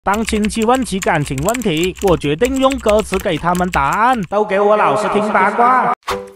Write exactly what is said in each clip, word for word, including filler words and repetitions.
当亲戚问起感情问题，我决定用歌词给他们答案。都给我老实听八卦。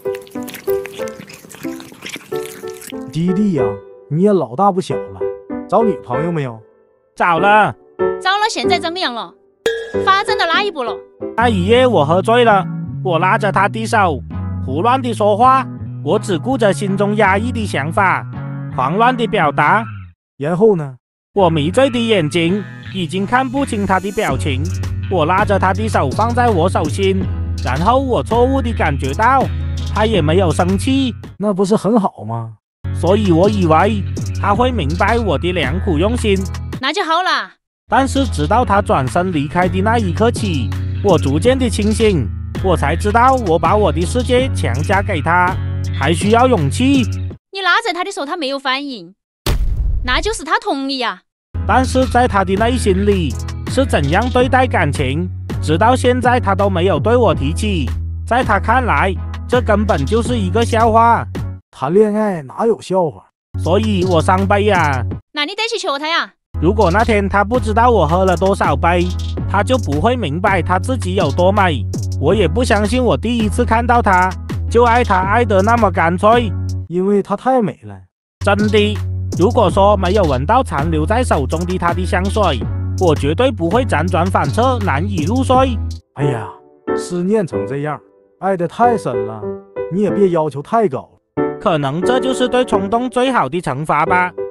弟弟呀、啊，你也老大不小了，找女朋友没有？ 找了。 找了，现在怎么样了？发展到哪一步了？ 那一夜我喝醉了，我拉着他的手，胡乱地说话，我只顾着心中压抑的想法，狂乱地表达。 然后呢？ 我迷醉的眼睛已经看不清他的表情，我拉着他的手放在我手心，然后我错误地感觉到他也没有生气， 那不是很好吗？ 所以我以为他会明白我的良苦用心， 那就好了。 但是直到他转身离开的那一刻起，我逐渐的清醒，我才知道我把我的世界强加给他还需要勇气。 你拉着他的时候他没有反应，那就是他同意呀、啊。 但是在他的内心里是怎样对待感情，直到现在他都没有对我提起。在他看来，这根本就是一个笑话。 谈恋爱哪有笑话？ 所以我伤悲呀。 那你得去求他呀。 如果那天他不知道我喝了多少杯，他就不会明白他自己有多美。我也不相信我第一次看到他就爱他爱得那么干脆， 因为他太美了。 真的，如果说没有闻到残留在手中的他的香水，我绝对不会辗转反侧难以入睡。 哎呀，思念成这样，爱得太深了，你也别要求太高。 可能这就是对冲动最好的惩罚吧。